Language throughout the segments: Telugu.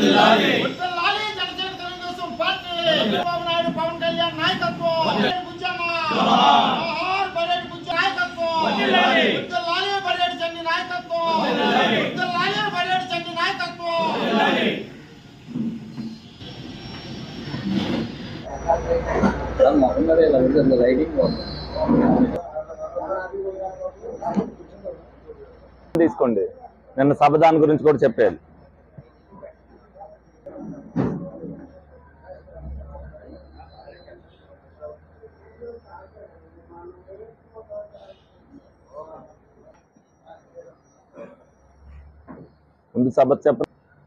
పవన్ కళ్యాణ్ నాయకత్వం తీసుకోండి. నిన్న సభ దాని గురించి కూడా చెప్పేది. ముందు సభ చెప్ప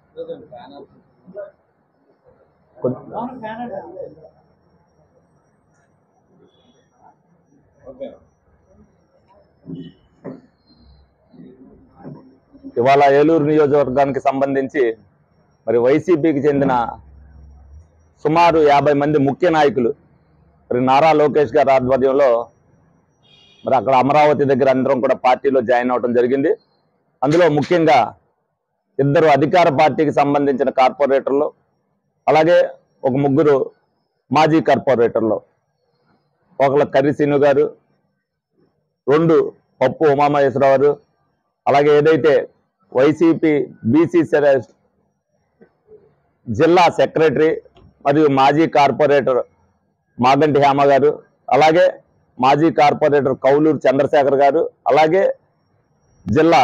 ఇవాళ ఏలూరు నియోజకవర్గానికి సంబంధించి మరి వైసీపీకి చెందిన సుమారు 50 మంది ముఖ్య నాయకులు మరి నారా లోకేష్ గారి ఆధ్వర్యంలో మరి అక్కడ అమరావతి దగ్గర అందరం కూడా పార్టీలో జాయిన్ అవడం జరిగింది. అందులో ముఖ్యంగా 2 అధికార పార్టీకి సంబంధించిన కార్పొరేటర్లు, అలాగే ఒక 3 మాజీ కార్పొరేటర్లు, ఒకళ్ళ కర్రి శ్రీను గారు, 2 పప్పు ఉమామహేశ్వరరావు గారు, అలాగే ఏదైతే వైసీపీ బీసీ జిల్లా సెక్రటరీ మరియు మాజీ కార్పొరేటర్ మాగంటి హేమ గారు, అలాగే మాజీ కార్పొరేటర్ కౌలూరు చంద్రశేఖర్ గారు, అలాగే జిల్లా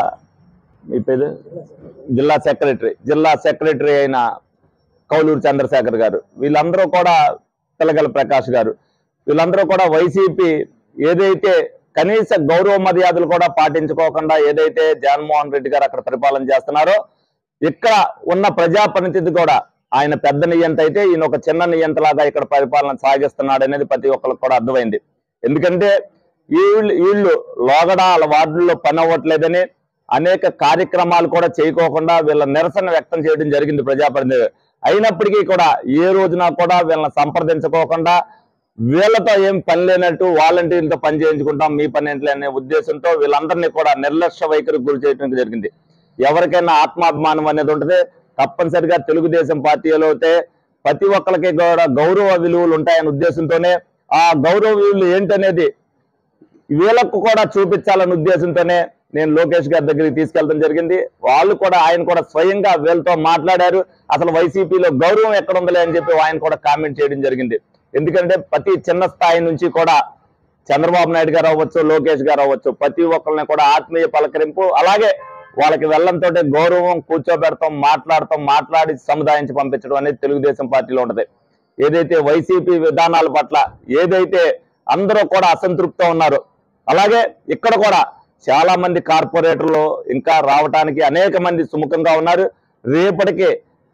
సెక్రటరీ అయిన కౌలూరు చంద్రశేఖర్ గారు, వీళ్ళందరూ కూడా పిల్లగల ప్రకాష్ గారు, వీళ్ళందరూ కూడా వైసీపీ ఏదైతే కనీస గౌరవ మర్యాదలు కూడా పాటించుకోకుండా ఏదైతే జగన్మోహన్ రెడ్డి గారు అక్కడ పరిపాలన చేస్తున్నారో, ఇక్కడ ఉన్న ప్రజాప్రతినిధి కూడా ఆయన పెద్ద నియంత అయితే ఈయన ఒక చిన్న నియంతలాగా ఇక్కడ పరిపాలన సాగిస్తున్నాడు అనేది ప్రతి ఒక్కరికి కూడా అర్థమైంది. ఎందుకంటే వీళ్ళు లోగడ వాళ్ళ వార్డుల్లో పని అవ్వట్లేదని అనేక కార్యక్రమాలు కూడా చేయకోకుండా వీళ్ళ నిరసన వ్యక్తం చేయడం జరిగింది ప్రజాప్రతినిధి. అయినప్పటికీ కూడా ఏ రోజున కూడా వీళ్ళని సంప్రదించుకోకుండా వీళ్ళతో ఏం పని లేనట్టు వాలంటీర్లతో పని చేయించుకుంటాం, మీ పని ఏంటి అనే ఉద్దేశంతో వీళ్ళందరినీ కూడా నిర్లక్ష్య వైఖరికి గురి చేయడం జరిగింది. ఎవరికైనా ఆత్మాభిమానం అనేది ఉంటుంది. తప్పనిసరిగా తెలుగుదేశం పార్టీలో అయితే ప్రతి ఒక్కరికి కూడా గౌరవ విలువలు ఉంటాయనే ఉద్దేశంతోనే ఆ గౌరవ విలువలు ఏంటనేది వీళ్ళకు కూడా చూపించాలనే ఉద్దేశంతోనే నేను లోకేష్ గారి దగ్గరికి తీసుకెళ్లడం జరిగింది. ఆయన కూడా స్వయంగా వీళ్ళతో మాట్లాడారు. అసలు వైసీపీలో గౌరవం ఎక్కడ ఉందలే అని చెప్పి ఆయన కూడా కామెంట్ చేయడం జరిగింది. ఎందుకంటే ప్రతి చిన్న స్థాయి నుంచి కూడా చంద్రబాబు నాయుడు గారు అవ్వచ్చు, లోకేష్ గారు అవ్వచ్చు, ప్రతి ఒక్కరిని కూడా ఆత్మీయ పలకరింపు, అలాగే వాళ్ళకి వెళ్ళంతో గౌరవం, కూర్చోబెడతాం, మాట్లాడి సముదాయించి పంపించడం అనేది తెలుగుదేశం పార్టీలో ఉంటది. ఏదైతే వైసీపీ విధానాల పట్ల ఏదైతే అందరూ కూడా అసంతృప్తితో ఉన్నారు, అలాగే ఇక్కడ కూడా చాలా మంది కార్పొరేటర్లు ఇంకా రావడానికి అనేక మంది సుముఖంగా ఉన్నారు. రేపటికి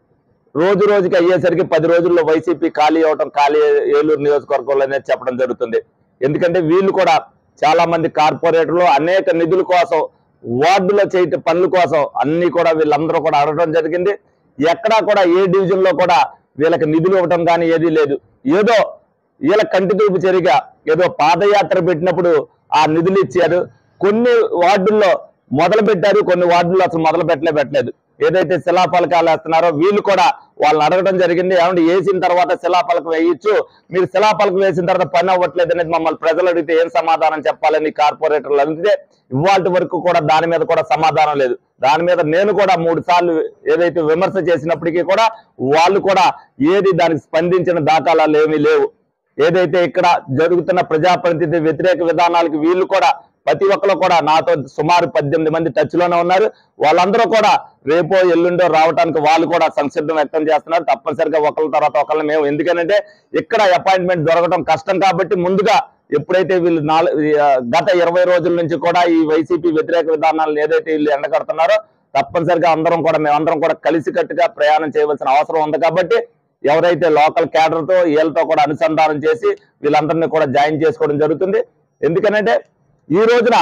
రోజుకి అయ్యేసరికి 10 రోజుల్లో వైసీపీ ఖాళీ అవటం ఏలూరు నియోజకవర్గంలో అనేది చెప్పడం జరుగుతుంది. ఎందుకంటే వీళ్ళు కూడా చాలా మంది కార్పొరేటర్లు అనేక నిధుల కోసం, వార్డులో చేయట పనుల కోసం అన్ని కూడా వీళ్ళందరూ కూడా అడగడం జరిగింది. ఎక్కడా కూడా ఏ డివిజన్ లో కూడా వీళ్ళకి నిధులు ఇవ్వటం కానీ ఏదీ లేదు. ఏదో వీళ్ళ కంటి చూపు చెరిగా ఏదో పాదయాత్ర పెట్టినప్పుడు ఆ నిధులు ఇచ్చారు. కొన్ని వార్డుల్లో మొదలు పెట్టారు, కొన్ని వార్డుల్లో అసలు మొదలు పెట్టలేదు. ఏదైతే శిలాఫలకాలు వేస్తున్నారో వీళ్ళు కూడా వాళ్ళని అడగడం జరిగింది. ఏమంటే వేసిన తర్వాత శిలాఫలకం వేయచ్చు, మీరు శిలాఫలకం వేసిన తర్వాత పని అవ్వట్లేదు అనేది మమ్మల్ని ప్రజలు అడిగితే ఏం సమాధానం చెప్పాలని కార్పొరేటర్లు అడిగితే ఇవాళ వరకు కూడా దాని మీద కూడా సమాధానం లేదు. దాని మీద నేను కూడా 3 సార్లు ఏదైతే విమర్శ చేసినప్పటికీ కూడా వాళ్ళు కూడా ఏది దానికి స్పందించిన దాఖలాలు ఏమీ లేవు. ఏదైతే ఇక్కడ జరుగుతున్న ప్రజాప్రతినిధి వ్యతిరేక విధానాలకు వీళ్ళు కూడా ప్రతి ఒక్కరు కూడా నాతో సుమారు 18 మంది టచ్ లోనే ఉన్నారు. వాళ్ళందరూ కూడా రేపో ఎల్లుండో రావడానికి వాళ్ళు కూడా సంసిద్ధం వ్యక్తం చేస్తున్నారు. తప్పనిసరిగా ఒకళ్ళ తర్వాత ఒకళ్ళని మేము, ఎందుకంటే ఇక్కడ అపాయింట్మెంట్ దొరకడం కష్టం కాబట్టి ముందుగా ఎప్పుడైతే వీళ్ళు గత 20 రోజుల నుంచి కూడా ఈ వైసీపీ వ్యతిరేక విధానాలను ఏదైతే వీళ్ళు ఎండగడుతున్నారో తప్పనిసరిగా మేమందరం కూడా కలిసికట్టుగా ప్రయాణం చేయవలసిన అవసరం ఉంది. కాబట్టి ఎవరైతే లోకల్ క్యాడర్తో వీళ్ళతో కూడా అనుసంధానం చేసి వీళ్ళందరినీ కూడా జాయిన్ చేసుకోవడం జరుగుతుంది. ఎందుకంటే ఈ రోజున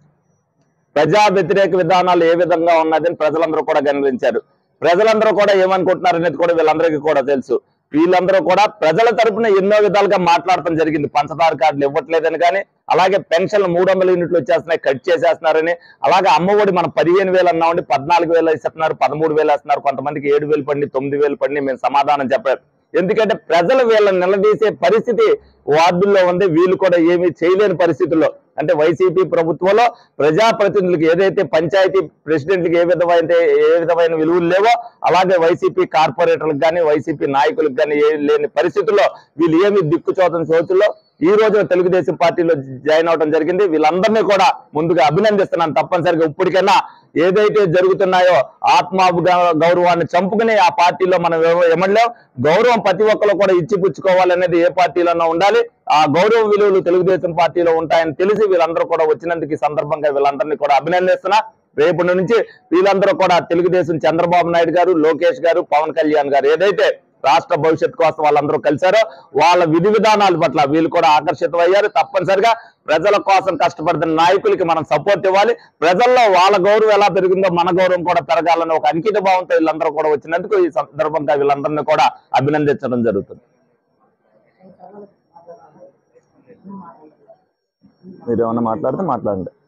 ప్రజా వ్యతిరేక విధానాలు ఏ విధంగా ఉన్నదని ప్రజలందరూ కూడా గమనించారు. ప్రజలందరూ కూడా ఏమనుకుంటున్నారు అనేది కూడా వీళ్ళందరికీ కూడా తెలుసు. వీళ్ళందరూ కూడా ప్రజల తరపున ఎన్నో విధాలుగా మాట్లాడటం జరిగింది. పంచదార కార్డులు ఇవ్వట్లేదని కానీ, అలాగే పెన్షన్లు 300 యూనిట్లు వచ్చేస్తున్నాయి, కట్ చేసేస్తున్నారని, అలాగే అమ్మఒడి మనం 15,000 అన్నామండి, 14,000 ఇస్తున్నారు, 13,000 వేస్తున్నారు, కొంతమందికి 7,000 పడి 9,000 పడి మేము సమాధానం చెప్పారు. ఎందుకంటే ప్రజలు వీళ్ళని నిలదీసే పరిస్థితి వార్డుల్లో ఉంది. వీళ్ళు కూడా ఏమీ చేయలేని పరిస్థితుల్లో, అంటే వైసీపీ ప్రభుత్వంలో ప్రజాప్రతినిధులకు ఏదైతే పంచాయతీ ప్రెసిడెంట్లకు ఏ విధమైన విలువలు లేవో, అలాగే వైసీపీ కార్పొరేటర్లకు కానీ వైసీపీ నాయకులకు కానీ లేని పరిస్థితుల్లో వీళ్ళు ఏమి దిక్కుచోతని చోతుల్లో ఈ రోజు తెలుగుదేశం పార్టీలో జాయిన్ అవడం జరిగింది. వీళ్ళందరినీ కూడా ముందుగా అభినందిస్తున్నాను. తప్పనిసరిగా ఇప్పటికైనా ఏదైతే జరుగుతున్నాయో గౌరవాన్ని చంపుకుని ఆ పార్టీలో మనం ఎమడలేం. గౌరవం ప్రతి ఒక్కరు కూడా ఇచ్చిపుచ్చుకోవాలనేది ఏ పార్టీలోనో ఉండాలి. ఆ గౌరవ విలువలు తెలుగుదేశం పార్టీలో ఉంటాయని తెలిసి వీళ్ళందరూ కూడా వచ్చినందుకు ఈ సందర్భంగా వీళ్ళందరినీ కూడా అభినందిస్తున్నా. రేపటి నుంచి వీళ్ళందరూ కూడా తెలుగుదేశం చంద్రబాబు నాయుడు గారు, లోకేష్ గారు, పవన్ కళ్యాణ్ గారు ఏదైతే రాష్ట్ర భవిష్యత్తు కోసం వాళ్ళందరూ కలిశారో వాళ్ళ విధి విధానాల పట్ల వీళ్ళు కూడా ఆకర్షితమయ్యారు. తప్పనిసరిగా ప్రజల కోసం కష్టపడుతున్న నాయకులకి మనం సపోర్ట్ ఇవ్వాలి. ప్రజల్లో వాళ్ళ గౌరవం ఎలా పెరిగిందో మన గౌరవం కూడా పెరగాలని ఒక అంకిత భావంతో వీళ్ళందరూ కూడా వచ్చినందుకు ఈ సందర్భంగా వీళ్ళందరినీ కూడా అభినందించడం జరుగుతుంది. మీరేమన్నా మాట్లాడితే మాట్లాడండి.